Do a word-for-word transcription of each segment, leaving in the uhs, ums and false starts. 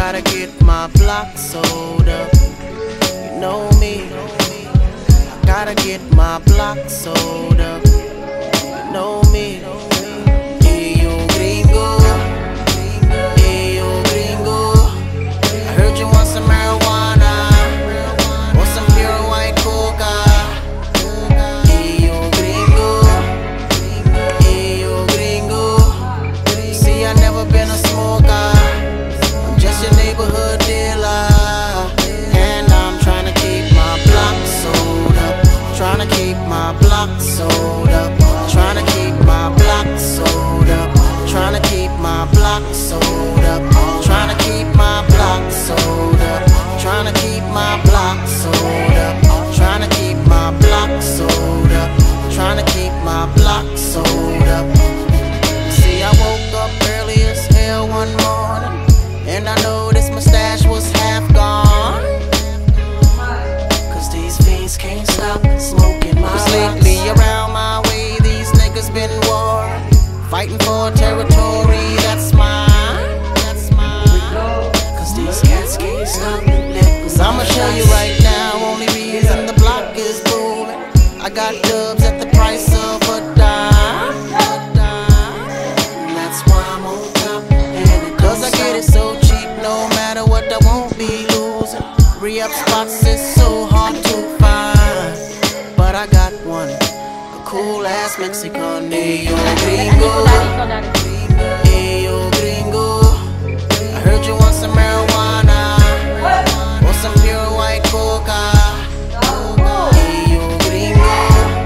gotta get my block sold up. You know me, I gotta get my block sold up. You know me. Hey yo gringo, hey yo gringo, I heard you want some marijuana or some pure white coca. Hey yo gringo, hey yo gringo, see I never been a smoker, I'm just your neighborhood dealer, and I'm trying to keep my block sold up, trying to keep my block sold up, trying to keep my block sold up, trying to keep my block sold up, trying to keep my block sold up, trying to keep my block sold up, trying to keep my block sold up, trying to keep my block sold up. See, I woke up early as hell one morning, and I noticed my stash was half gone, cause these fiends can't stop smoking my Cause lately around my way these niggas been warring, fighting for territory that's mine, that's mine. Cause these cats can't stop it. Cause I'ma show you right now, only reason the block is booming, I got dubs at the price of a dime, and that's why I'm on top. Cause I get it so cheap, no matter what I won't be losing. Re-up spots is so hard to find, but I got one, a cool ass Mexican. Hey yo gringo, hey yo gringo, I heard you want some marijuana or some pure white coca. Hey yo gringo,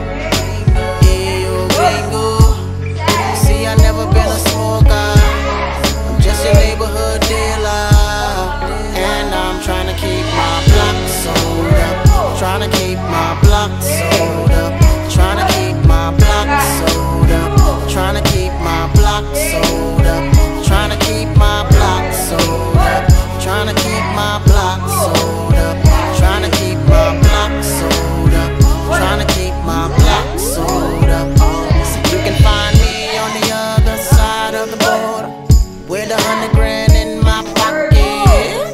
hey yo gringo, see I never been a smoker, I'm just your neighborhood dealer, and I'm trying to keep my block sold up, trying to keep my block sold up, trying to keep my block sold up, trying to keep my block sold up, trying to keep my block sold up, trying to keep my block sold up, trying to keep my block sold up, trying to keep my block sold up. So you can find me on the other side of the border with a hundred grand in my pocket.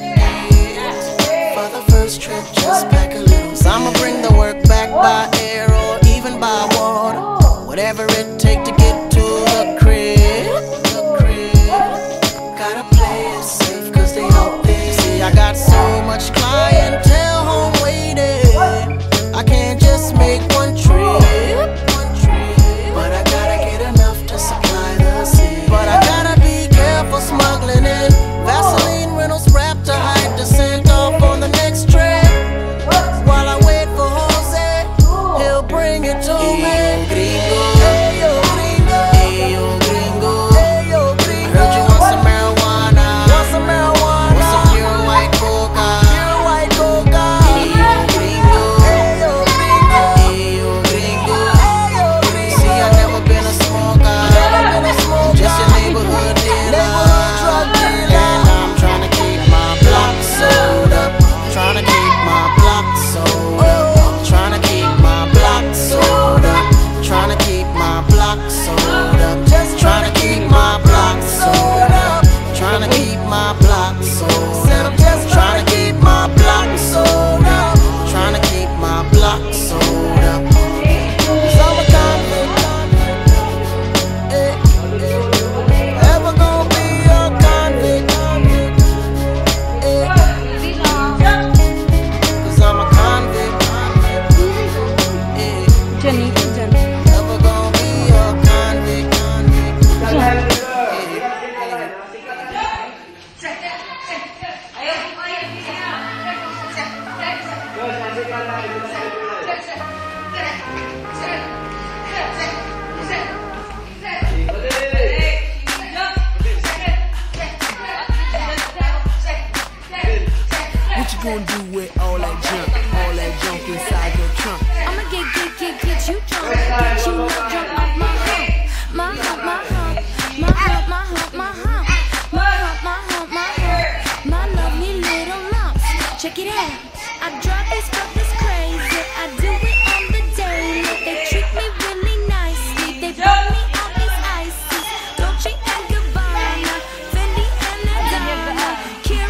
For the first trip, just pack a little. So I'ma bring the work back by air or even by water, whatever it take to get to the crib. The crib. Gotta play it safe cause they out there. See, I got so much clientele home waiting, I can't just make one trip, one trip. But I gotta get enough to supply the city. But I gotta be careful smuggling in Vaseline Reynolds wrap to hide the scent off on the next trip. While I wait for Jose, he'll bring it to me. Hey yo gringo, hey yo gringo, hey yo gringo, I heard you want some marijuana, want some marijuana, want some pure white coca, pure white coca. Hey yo gringo, hey yo gringo, hey yo gringo, hey yo gringo. See I never been a smoker, never been a smoker, just your neighborhood dealer, neighborhood drug dealer. And I'm trying to keep my block sold up, trying to keep my block sold up, trying to keep my block sold up, trying to keep my block sold up, just trying to keep my block sold up, trying to keep my block sold up, just trying to keep my block sold up, trying to keep my block sold up. Cause I'm a convict, eh, eh, ever gonna be a convict, eh, cause I'm a convict, eh, Jenny, Jenny. ever gonna be a convict, eh, eh. What you gonna do with all that junk, all that junk inside your trunk? I'ma get, get, get, get you drunk, get you no drunk off my hump, my hump, my hump, my hump, my hump, my hump, my hump, my hump, my hump, my lovely little lumps. Check it out, I drive these brothers crazy, I do it on the daily. They treat me really nicely, they buy me all these ices, Dolce and Gabbana, Fendi and Adana,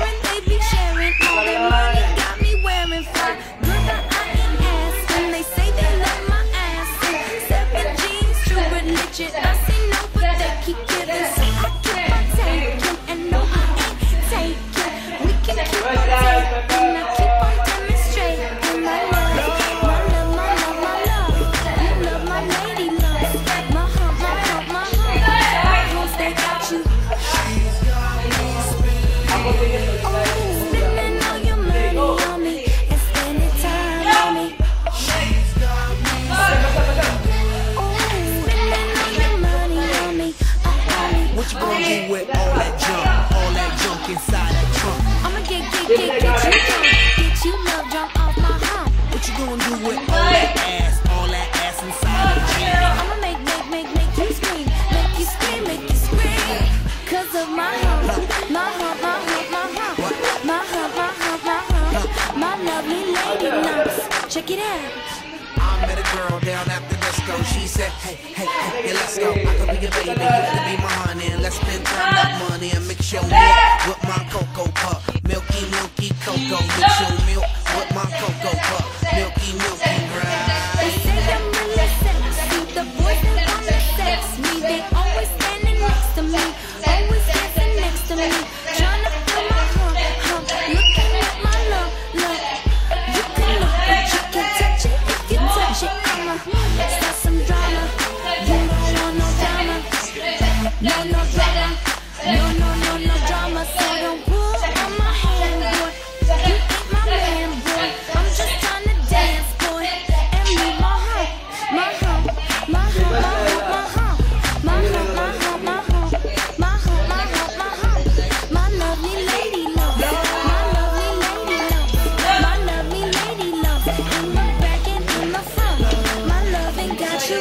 my hump, my hump, my hump, my hump, my hump, my hump, my lovely lady lumps. Check it out. I met a girl down at the disco. She said, hey, hey, hey, hey, let's go. I could be your baby, you could be my honey. And let's spend time, that money, and mix your milk with my cocoa pup. Milky, milky cocoa. Mix your milk with my cocoa pup. Milky, milky, right? They say I'm really sexy. The boys that wanna sex me, they always standing next to me, always dancing next to me, trying to feel my hump, hump, looking at my love, love. You can look, but you can't touch it. If you touch it, I'ma start some drama. You don't want no drama, no, no drama, no, no, no, no drama. So don't pull on my hand, boy. You ain't my man, boy. I'm just trying to dance, boy, and move my hump, my hump, my hump, my hump, my hump, my hump, my hump, my hump, my hump, my hump, my lovely lady love, my lovely lady love, my lovely lady love, in the back and in the front, my love ain't got you.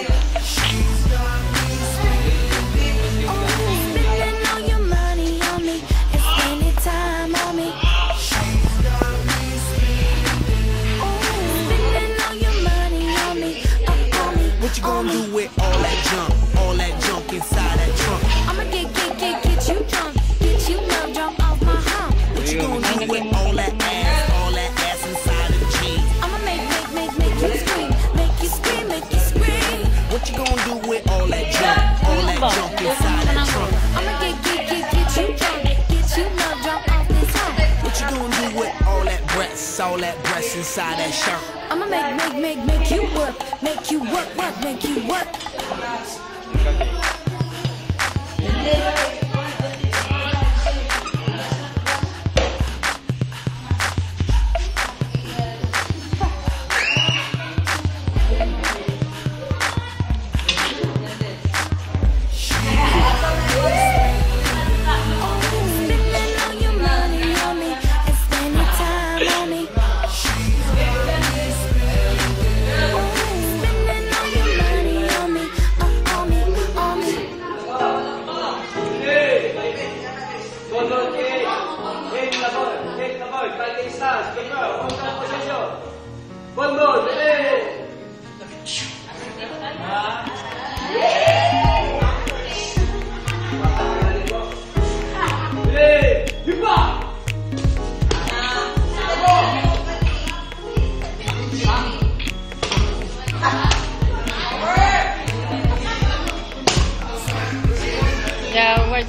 Oh, spending all your money on me and spending time on me. What you gonna do with all that junk, all that junk inside that trunk? I'ma get, get, get, get you drunk, get you love drunk off my hump. What you gonna do with all that ass, all that ass inside of jeans? I'ma make, make, make, make you scream, make you scream, make you scream. What you gonna do with all that junk, all that junk inside that trunk? I'ma get, get, get, get you drunk, get you love drunk off this hump. What you gonna do with all that breasts, all that breasts inside that shirt? I'ma make, make, make, make you work, make you work, work, make you work. Spending all your money on me and spending time on me. Spending all your money on me, uh, on me, on me. Yeah, we're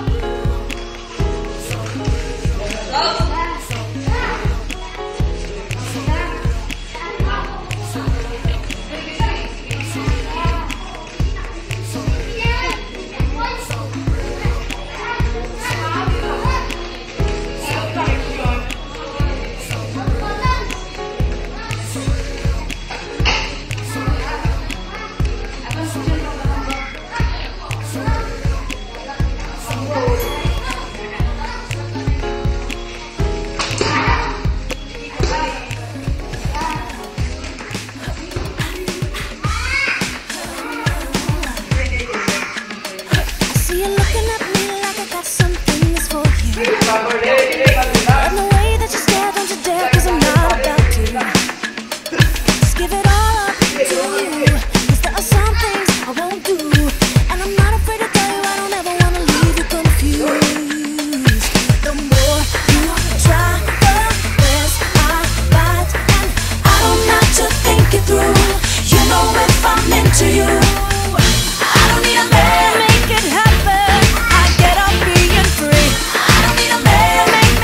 See you looking at me like I got something that's for you. And the way that you stare, don't you dare, cause I'm not about to. Just give it all up to you, cause there are some things I won't do. And I'm not afraid to tell you I don't ever wanna leave you confused. The more you try, the less I bite. And I don't have to think it through. You know if I'm into you, I don't need a man. Make it happen. I get up being free. I don't need a man. Make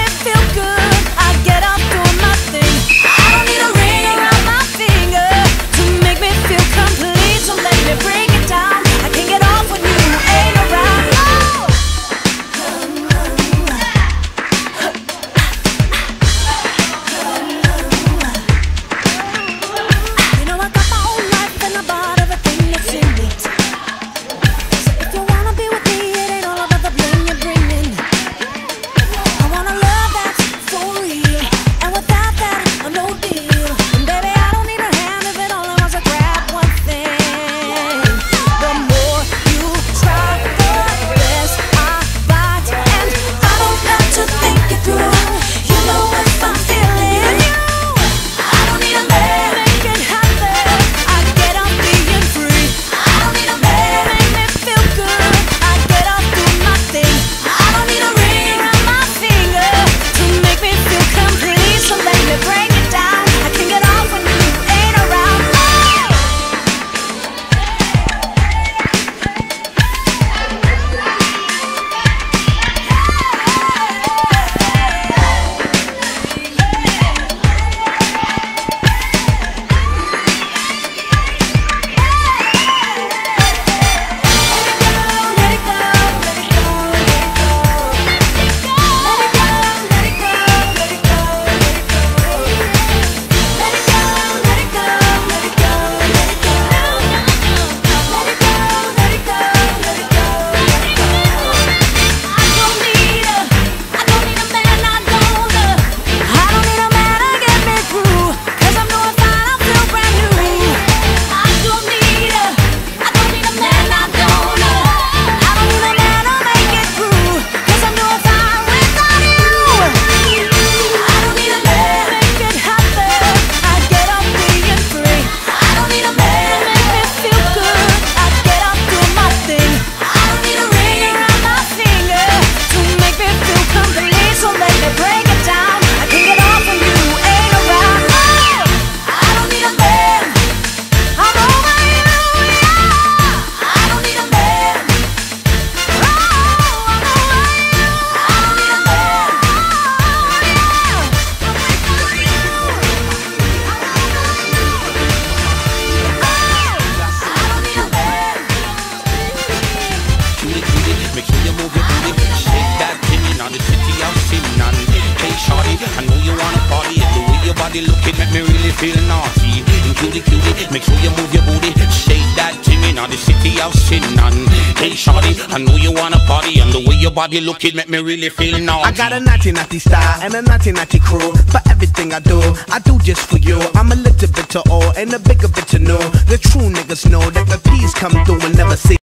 the city of sin. And hey shorty, I know you wanna party. The way your body looking make me really feel naughty. And cutie cutie, make sure you move your booty. Shake that thing in the city of sin. And hey shorty, I know you wanna party. And the way your body looking make me really feel naughty. I got a naughty naughty style and a naughty naughty crew. For everything I do, I do just for you. I'm a little bit to all and a bigger bit to know. The true niggas know that the peas come through and never see.